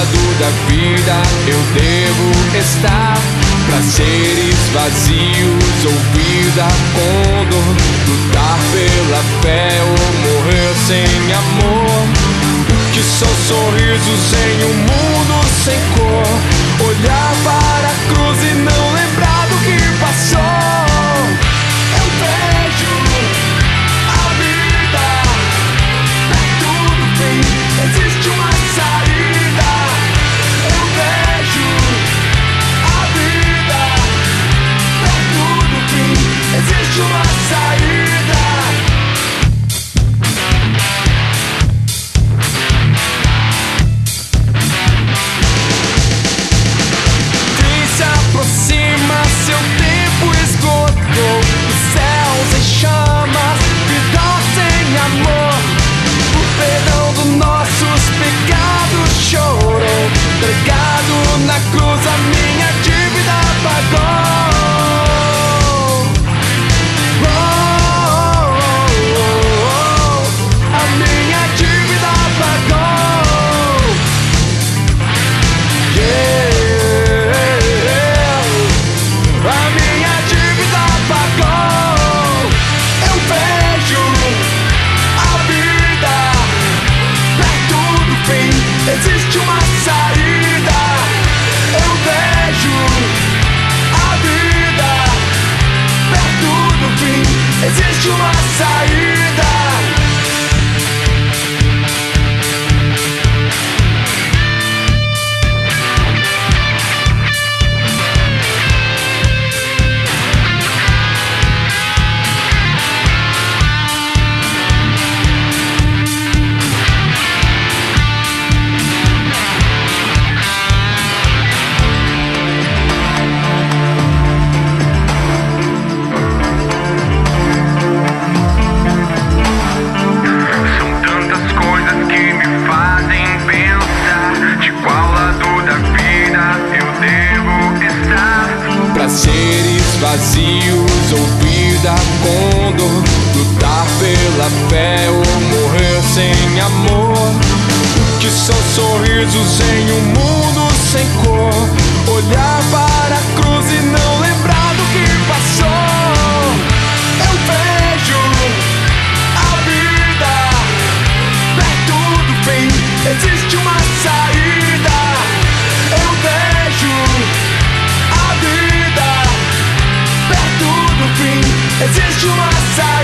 lado da vida eu devo estar. Prazeres vazios ou vida com dor, lutar pela fé ou morrer sem amor. O que são sorrisos em um mundo sem cor? Olhar para a cruz e não lembrar do que passou. Eu vejo a vida perto do fim, existe uma saída. Eu vejo a vida perto do fim, existe uma saída. Aproxima, seu tempo esgotou. Os céus em chamas, vida sem amor. O perdão dos nossos pecados chorou. Pregado na cruz a minha dívida pagou. A minha dívida pagou. Yeah. Existe uma saída. Eu vejo a vida perto do fim. Existe uma saída. Prazeres vazios ou vida com dor, lutar pela fé ou morrer sem amor. O que são sorrisos em um mundo sem cor? Olhar para a cruz e não lembrar do que passou. Eu vejo a vida perto do fim, existe uma saída. Eu vejo a vida perto do fim, existe uma saída.